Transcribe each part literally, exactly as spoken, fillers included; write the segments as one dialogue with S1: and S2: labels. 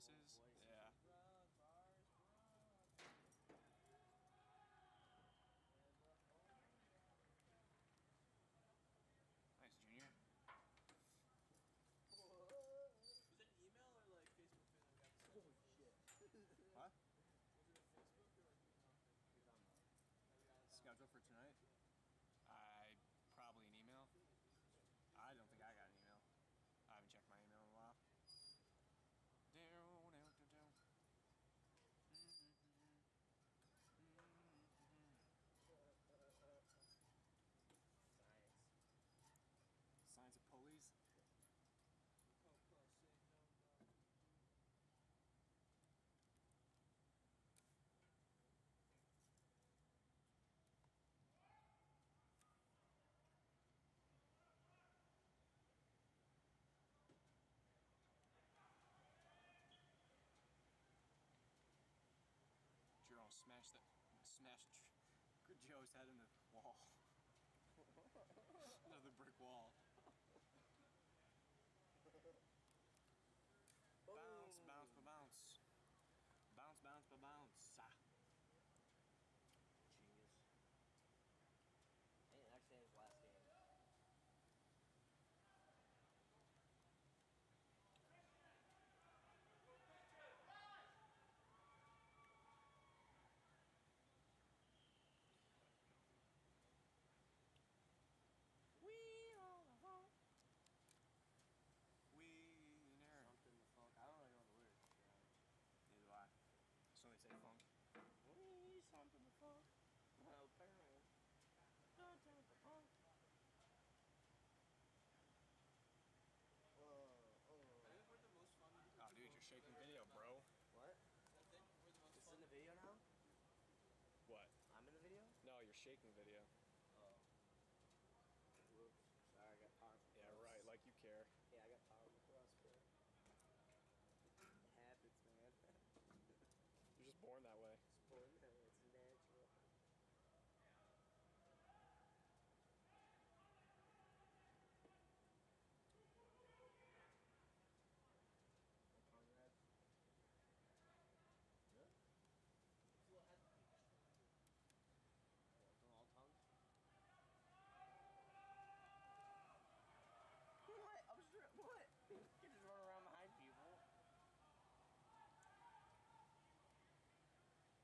S1: voices.
S2: voices.
S1: Yeah.
S3: Run, bars, run.
S1: Nice, Junior.
S3: Was it an email or like Facebook thing that got sent?
S2: Oh shit.
S1: What?
S3: Was it a Facebook or like email thing?
S2: You're talking about.
S3: That we got it down?
S1: Schedule for tonight? I probably an email. I don't think I got an email. I haven't checked my email in a while. Down, down, down, down.
S2: Science.
S1: Signs of police.
S3: Oh, plus, say no, no.
S1: Jerome smashed that, smashed Joe's head in the wall. Another brick wall. Bounce, bounce, ba bounce. Bounce, bounce, ba bounce. Ah.
S2: Genius. Hey, next game's last game.
S1: Wiener.
S2: Something the funk. I don't really know the lyrics.
S1: Neither do I. So they say funk.
S2: We something the funk. Well, apparently. Don't tell the funk. Oh, oh.
S3: I think we're the most fun.
S1: Oh, dude, you're shaking video, bro.
S2: What?
S3: I think we're the most
S2: This
S3: fun.
S2: in the video now?
S1: What?
S2: I'm in the video?
S1: No, you're shaking video.
S2: Oh. Whoops. Sorry, I got powerful.
S1: Yeah,
S2: thrust.
S1: right, like you care.
S2: Yeah, I got powerful thrust, bro. It happens, man.
S1: You're just born that way.
S2: It's born that way. It's natural. Conrad? Yeah?
S3: So I had-
S2: From all tongues? What? I'm sure. What? You just run around behind people.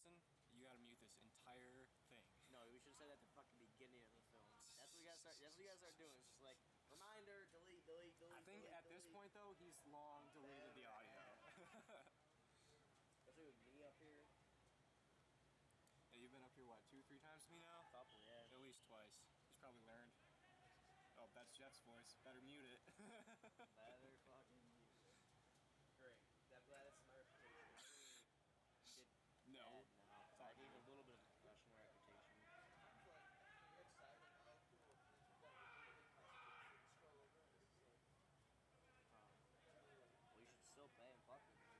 S1: Austin, you gotta mute this entire thing.
S2: No, we should have said that at the fucking beginning of the film. That's what we gotta start. That's what you gotta start doing. It's just like reminder, delete, delete, delete.
S1: I think
S2: delete,
S1: at this
S2: delete.
S1: point though, he's long deleted the audio.
S2: Especially with me up here.
S1: Yeah, you've been up here what, two, three times with me now?
S2: Couple, yeah.
S1: At least twice. He's probably learned. Oh, that's Jeff's voice. Better mute it.
S2: Better fucking mute it. Great. I'm glad it's my reputation. Did
S1: No.
S2: bad, no. So I need a little bit of a professional reputation.
S3: You're excited. Oh, cool. Scroll over and it's just like.
S2: Um, well, you should still pay and fuck with me.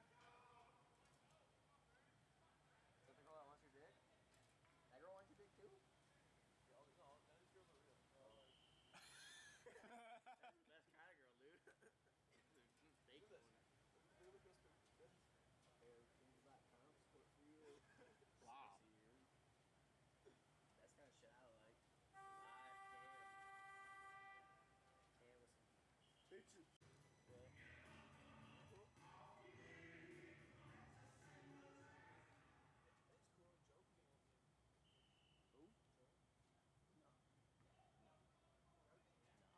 S2: Is that the girl that wants your dick? That girl wants your dick too?
S3: Yeah, oh, no, none of these girls are real. They're all like.
S2: That's the best kind of girl, dude. Fake
S3: Look at
S2: one.
S3: this. Look at this picture.
S2: Everything's about comfort for you.
S1: Wow.
S2: That's kind of shit I like. I can. Can with some bitches. Yeah.
S3: It's cool. Joe can get one.
S2: Who?
S3: No.
S2: No. No.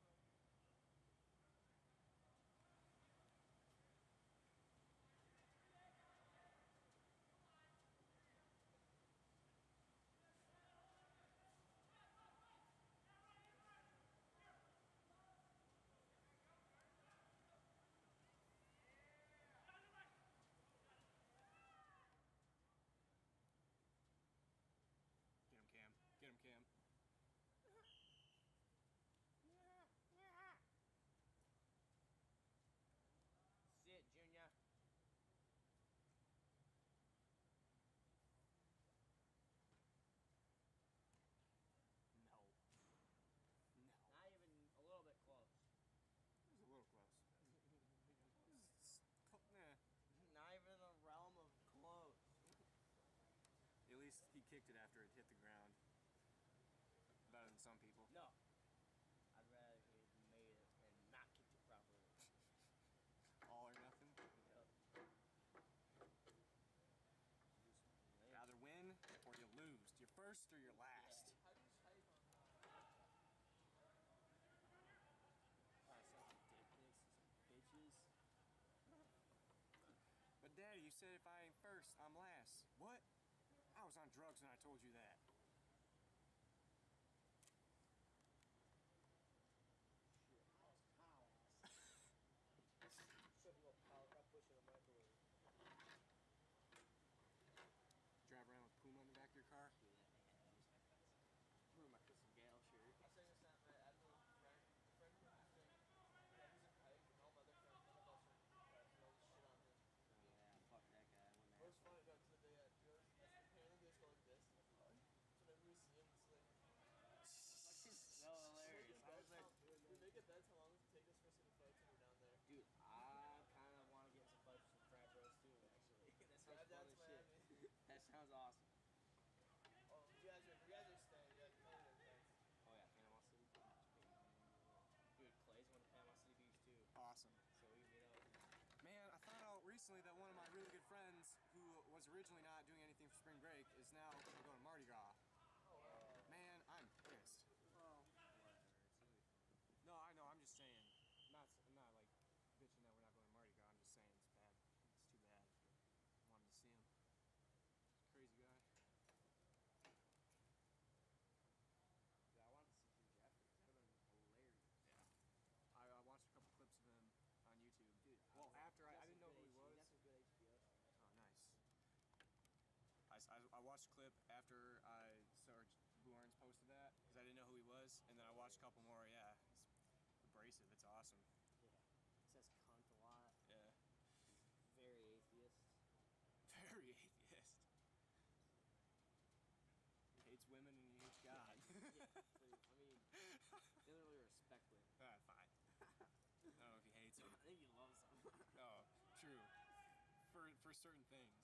S1: Get him, Cam. Get him, Cam.
S2: Sit, Junior.
S1: No. No.
S2: Not even a little bit close.
S1: It was a little close. It's cl- nah.
S2: Not even in the realm of close.
S1: At least he kicked it after it hit the ground. Better than some people.
S2: No. I'd rather he had made it and not kicked it properly.
S1: All or nothing.
S2: Yep.
S1: You either win or you lose. You're first or you're last.
S3: How do you type on that?
S2: Alright, so dick pics, some bitches.
S1: But Daddy, you said if I ain't first, I'm last. What? I was on drugs when I told you that.
S2: Shit, I was powerless.
S3: Shove a little power cup push in a microwave.
S1: Drive around with Puma in the back of your car?
S2: Do that, man. That was Wear my Crystal Gale shirt.
S3: I was saying this not my admiral friend. The friend who was doing. Yeah, he's in Pike, and all my other friends, none of us are in Pike, so all this shit on him.
S2: Yeah, fuck that guy. When
S3: It was funny, though, because they, uh, goes, apparently they just go like this. So whenever we see him, it's like.
S2: fucking so hilarious. I was like,
S3: we make it bets how long does it take us for us to fight when we're down there?
S2: dude, I kind of want to get some fights with some frat bros too, actually. That sounds
S3: Drive
S2: fun
S3: down to
S2: as shit.
S3: Miami.
S2: That sounds awesome.
S3: Oh, you guys are, you guys are staying. You guys are staying.
S2: Oh yeah, Panama City Beach, baby. Dude, Clay's going to Panama City Beach too,
S1: Awesome.
S2: so we can meet up.
S1: Man, I found out recently that one of my really good friends who was originally not doing anything for spring break is now going to go to Mardi Gras. Man, I'm pissed.
S2: Well, whatever. It's gonna be fun.
S1: No, I know, I'm just saying. I'm not, I'm not like bitching that we're not going to Mardi Gras. I'm just saying it's bad. It's too bad. I wanted to see him. He's a crazy guy.
S2: Yeah, I wanted to see Hugh Jackman. That would have been hilarious.
S1: Yeah. I, I watched a couple clips of him on YouTube.
S2: Dude,
S1: Well,
S2: I,
S1: after I, I didn't know who he was.
S2: That's some good H B O stuff.
S1: Oh, nice. I, I, I watched a clip after I saw Blue Orange posted that because I didn't know who he was, and then I watched a couple more. Yeah, it's abrasive. It's awesome.
S2: Yeah. It says cunt a lot.
S1: Yeah.
S2: Very atheist.
S1: Very atheist. He hates women and he hates God.
S2: Yeah, pretty, I mean, he doesn't really respect women.
S1: Ah, fine. I don't know if he hates them.
S2: I think he loves them.
S1: Oh, true. For for certain things.